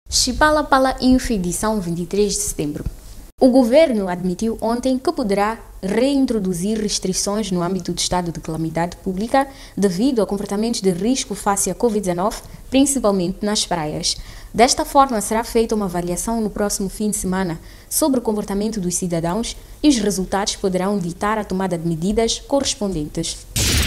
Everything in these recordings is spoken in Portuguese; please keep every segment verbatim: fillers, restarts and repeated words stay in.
Chipalapala Info, edição vinte e três de setembro. O governo admitiu ontem que poderá reintroduzir restrições no âmbito do estado de calamidade pública devido a comportamentos de risco face à covid dezenove, principalmente nas praias. Desta forma, será feita uma avaliação no próximo fim de semana sobre o comportamento dos cidadãos e os resultados poderão ditar a tomada de medidas correspondentes.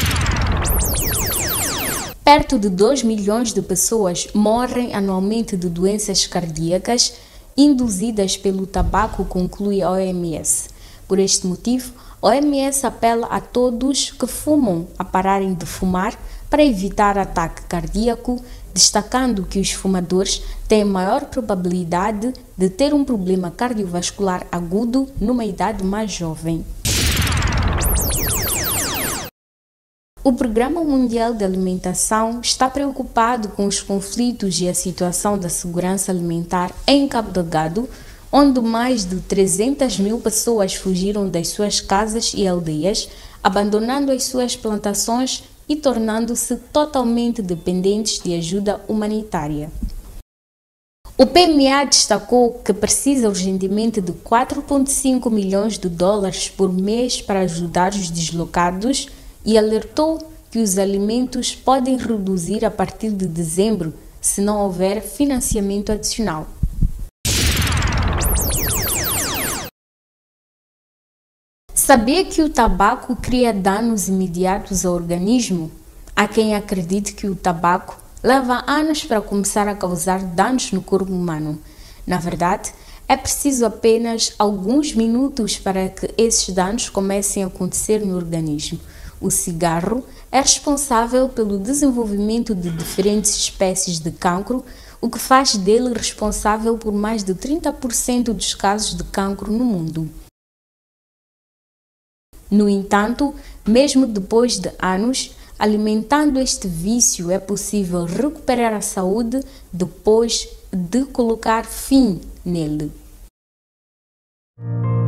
Perto de dois milhões de pessoas morrem anualmente de doenças cardíacas induzidas pelo tabaco, conclui a O M S. Por este motivo, a O M S apela a todos que fumam a pararem de fumar para evitar ataque cardíaco, destacando que os fumadores têm maior probabilidade de ter um problema cardiovascular agudo numa idade mais jovem. O Programa Mundial de Alimentação está preocupado com os conflitos e a situação da segurança alimentar em Cabo Delgado, onde mais de trezentas mil pessoas fugiram das suas casas e aldeias, abandonando as suas plantações e tornando-se totalmente dependentes de ajuda humanitária. O P M A destacou que precisa urgentemente de quatro vírgula cinco milhões de dólares por mês para ajudar os deslocados e alertou que os alimentos podem reduzir a partir de dezembro se não houver financiamento adicional. Sabia que o tabaco cria danos imediatos ao organismo? Há quem acredite que o tabaco leva anos para começar a causar danos no corpo humano. Na verdade, é preciso apenas alguns minutos para que esses danos comecem a acontecer no organismo. O cigarro é responsável pelo desenvolvimento de diferentes espécies de cancro, o que faz dele responsável por mais de trinta por cento dos casos de cancro no mundo. No entanto, mesmo depois de anos, alimentando este vício é possível recuperar a saúde depois de colocar fim nele.